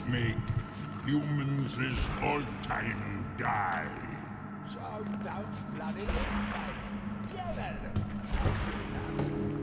mate. Humans is all time die. So don't bloody it, mate. Yeah, well, that's good enough.